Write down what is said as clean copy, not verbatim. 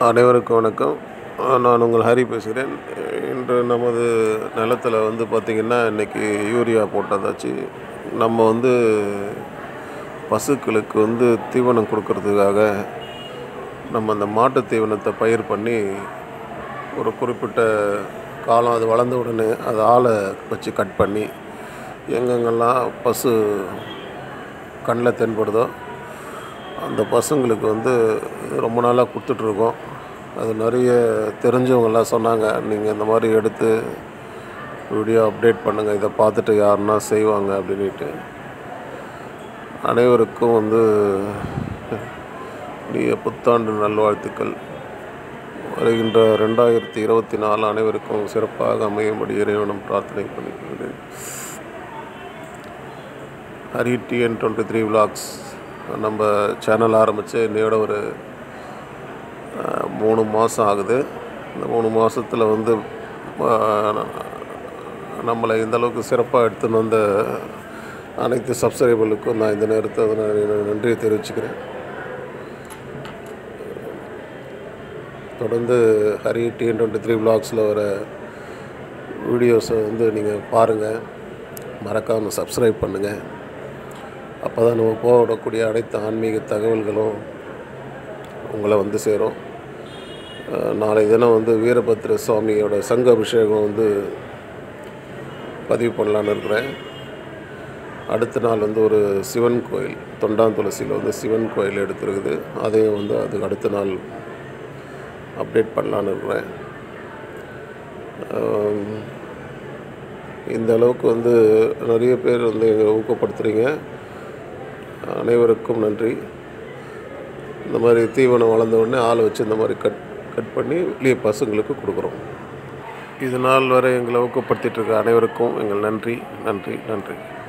அனைவருக்கும் வணக்கம். நான் உங்கள் ஹரி பேசுகிறேன். இன்று நமது நிலத்துல பார்த்திங்கன்னா, இன்றைக்கி யூரியா போட்டதாச்சு. நம்ம பசுக்களுக்கு தீவனம் கொடுக்கறதுக்காக நம்ம அந்த மாட்டு தீவனத்தை பயிர் பண்ணி, ஒரு குறிப்பிட்ட காலம் அது வளர்ந்த உடனே அது ஆளை வச்சு கட் பண்ணி, எங்கெங்கெல்லாம் பசு கண்ணில் தென்படுதோ அந்த பசுங்களுக்கு ரொம்ப நாளாக கொடுத்துட்ருக்கோம். அது நிறைய தெரிஞ்சவங்கெல்லாம் சொன்னாங்க, நீங்கள் இந்த மாதிரி எடுத்து வீடியோ அப்டேட் பண்ணுங்கள், இதை பார்த்துட்டு யாருன்னா செய்வாங்க அப்படின்ட்டு. அனைவருக்கும் இனிய புத்தாண்டு நல்வாழ்த்துக்கள். வருகின்ற 2024 அனைவருக்கும் சிறப்பாக அமையும்படி இறைவனும் பிரார்த்தனை பண்ணிக்கிறேன். ஹரி TN23 vlogs நம்ம சேனல் ஆரம்பித்து இன்னையோட ஒரு 3 மாதம் ஆகுது. இந்த 3 மாதத்தில் நம்மளை இந்தளவுக்கு சிறப்பாக எடுத்துன்னு வந்த அனைத்து சப்ஸ்கிரைபர்களுக்கும் நான் இந்த நேரத்தை நன்றியை தெரிவிச்சுக்கிறேன். தொடர்ந்து ஹரி TN23 vlogsல வர வீடியோஸை நீங்கள் பாருங்கள், மறக்காமல் சப்ஸ்கிரைப் பண்ணுங்கள். அப்போ தான் நம்ம போடக்கூடிய அனைத்து ஆன்மீக தகவல்களும் உங்களை சேரும். நாளை தினம் வீரபத்ர சுவாமியோட சங்க அபிஷேகம் பதிவு பண்ணலான்னு இருக்கிறேன். அடுத்த நாள் ஒரு சிவன் கோயில், தொண்டாந்துளசியில் சிவன் கோயில் எடுத்துருக்குது. அதையும் அதுக்கு அடுத்த நாள் அப்டேட் பண்ணலான்னு இருக்கிறேன். இந்த அளவுக்கு நிறைய பேர் எங்களை ஊக்கப்படுத்துகிறீங்க. அனைவருக்கும் நன்றி. இந்த மாதிரி தீவனம் வளர்ந்த உடனே ஆளை வச்சு இந்த மாதிரி கட் பண்ணி வெளியே பசுங்களுக்கு கொடுக்குறோம். இது நாள் வரை எங்களை ஊக்கப்படுத்திகிட்டு இருக்க அனைவருக்கும் எங்கள் நன்றி.